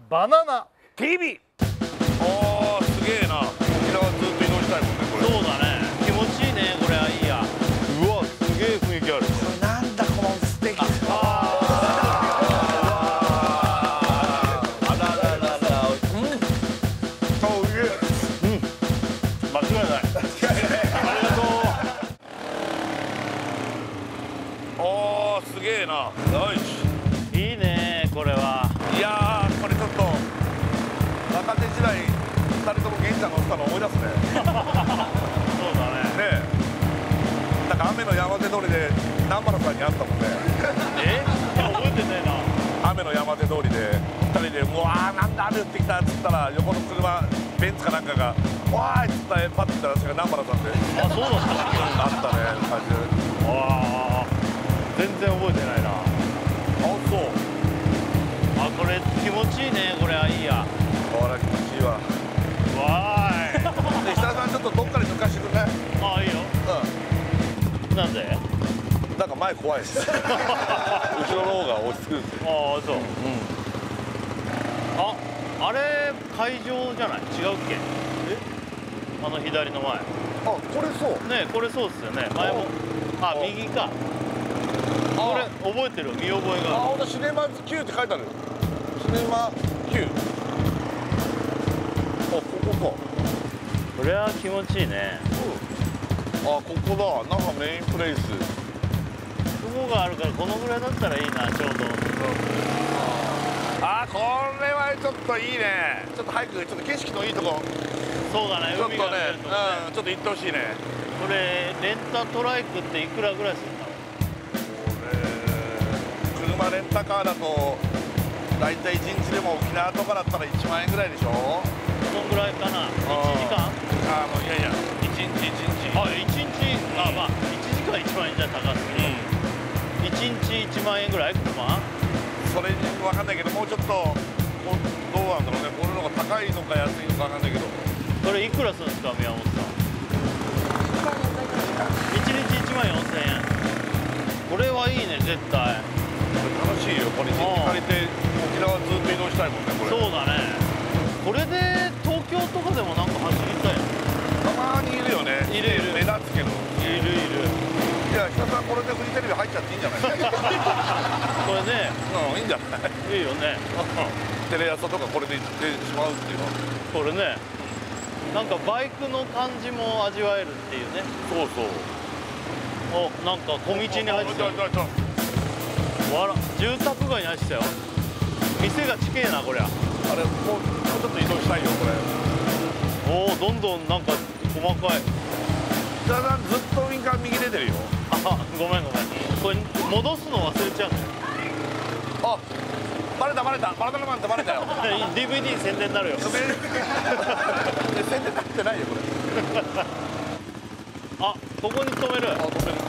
バナナ TV。 あーすげえな。沖縄ずっと移動したいもんねこれ。 そうだね、気持ちいいね、これはいいや。うわ、すげえ雰囲気ある。 これなんだこの素敵。 すげえな。よし。 いいね、これは。 いやー、これちょっと若手時代2人とも源ちゃんが乗ったの思い出すね。 そうだね。 ねえ。なんか雨の山手通りで南原さんに会ったもんね。 覚えてないな。 雨の山手通りで2人で「うわーなんだ雨降ってきた」っつったら横の車ベンツかなんかが「わーい」っつったらパッと見たらそれが南原さんで。 あ、そうだったね。 あったね感じで。 ああ、全然覚えてないな。 あ、そう。 あ、これ気持ちいいね、これはいいや。 これ気持ちいいわ。 わーい。 で設楽さんちょっとどっかで抜かしてくんない？ ああ、いいよ。なんで？ なんか前怖いです。後ろの方が落ち着くんですよ。 ああ、そう。あれ会場じゃない？違うっけ？あの左の前。 あ、これそう。 ね、これそうですよね。前も。あ、右か。これ覚えてる？見覚えが。 あ、ほんとシネマズ Q って書いてある。シネマ Q。あ、ここか。 これは気持ちいいね。 あ、ここだ。なんかメインプレイス。 雲があるからこのぐらいだったらいいな、ちょうど。 あ、これはちょっといいね。ちょっと早くちょっと景色のいいとこ。 そうだね。 ちょっとね、 海が見えるとこね。 ちょっと行ってほしいね。 これレンタトライクっていくらぐらいするんだろう？ 車レンタカーだと大体1日でも沖縄とかだったら1万円ぐらいでしょ。 そんぐらいかな。1時間？ いやいや、1日1日。 あ、1日、あ、まあ1時間1万円じゃ高すぎる。1日1万円ぐらい車？ それに分かんないけど、もうちょっとどうなんだろうね。これの方が高いのか安いのか分かんないけど。 これいくらするんですか、宮本さん？1日1万4000円。これはいいね、絶対。 これ楽しいよ。これ1日借りて沖縄ずっと移動したいもんね、これ。 そうだね。これで東京とかでもなんか走りたいよ。 たまにいるよね。 いるいる。 目立つけど。 いるいる。 いや、久さんこれでフジテレビ入っちゃっていいんじゃない？ これね、 いいんじゃない？ いいよね。 テレ朝とかこれで行ってしまうっていうのは。 これね、なんかバイクの感じも味わえるっていうね。 そうそう。 お、なんか小道に入ってたよ。住宅街に入ってたよ。店が近えな、こりゃ。 あれ、もうちょっと移動したいよ、これ。 おお、どんどんなんか細かい。 北さんずっとウインカー右出てるよ。 あ、ごめんごめん。これ戻すの忘れちゃうのよ。 あ、バレたバレた。バレたのマンってバレたよ。 DVD 宣伝になるよ。 宣伝なってないよ、これ。 あ、ここに止める。 あ、止める。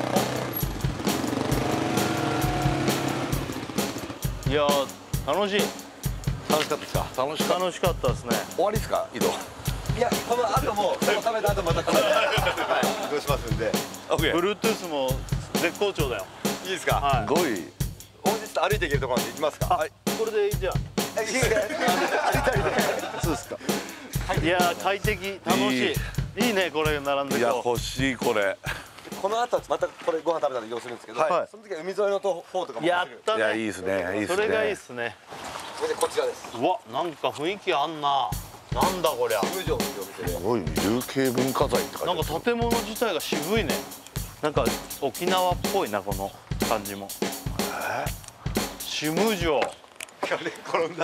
いやー、楽しい。 楽しかったですか？楽しかった。 楽しかったですね。 終わりですか？移動。 いや、この後も、この食べた後またこのはい、移動しますんで。 オッケー。 Bluetooth も絶好調だよ。 いいですか？ はい。 すごい。 本日歩いていけるところまで行きますか？ はい。これでいいじゃん。 いやいや、歩いたりで。 そうですか。 いやー、快適、楽しい。いいね、これ並んでいや、 こう。 欲しい、これ。 この後またこれご飯食べたら移動するんですけど、 はいその時は海沿いの方とかもやっ走る。 たいや、いいね。 ですね。いいですね。 それがいいっすね。 それでこちらです。 うわ、なんか雰囲気あんな。なんだこりゃ。 無常っていうお店で。 すごい有形文化財って書いてある。 なんか建物自体が渋いね。なんか沖縄っぽいな、この感じも。シム城。 あれ転んだ。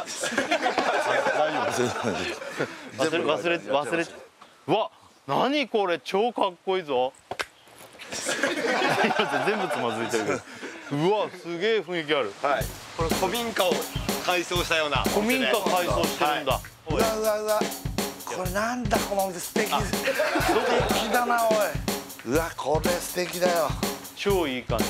忘れ。うわ、何これ、超かっこいいぞ。全部つまずいてるけど。うわ、すげえ雰囲気ある。 はい。これ古民家を改装したような。 古民家改装してるんだ。 うわうわうわ。これなんだこのお店素敵。素敵だなおい。うわこれ素敵だよ。 超いい感じ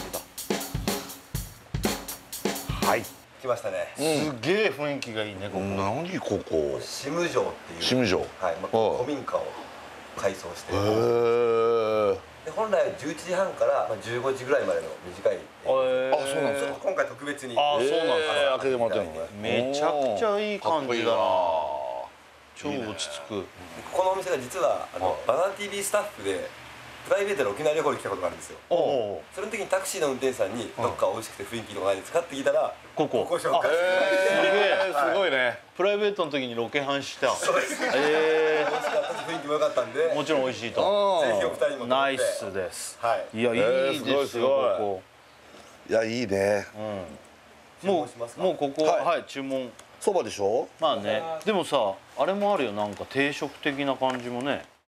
だ。はい。 来ましたね。 すげえ雰囲気がいいね、ここ。 何ここ？ シム城っていう。 シム城。 はい。古民家を改装して。 へえ。 で本来は11時半から15時ぐらいまでの短い。 あ、そうなんですか。 今回特別に。 あ、そうなんですか。 開けてもらってるのね。 めちゃくちゃいい感じだな。超落ち着く。 このお店が実はバナナ TV スタッフでプライベートで沖縄旅行に来たことがあるんですよ。その時にタクシーの運転手さんにどっか美味しくて雰囲気とかないですかって聞いたらここ紹介してもらって。 すごいね。 プライベートの時にロケハンした。 そうです。美味しかったし雰囲気も良かったんで。 もちろん美味しいと。 ぜひお二人も。 ナイスです。 はい。 いや、いいですよここ。 いや、いいね。 もうここはい注文。 そばでしょ。 まあね。でもさ、あれもあるよ、なんか定食的な感じもね。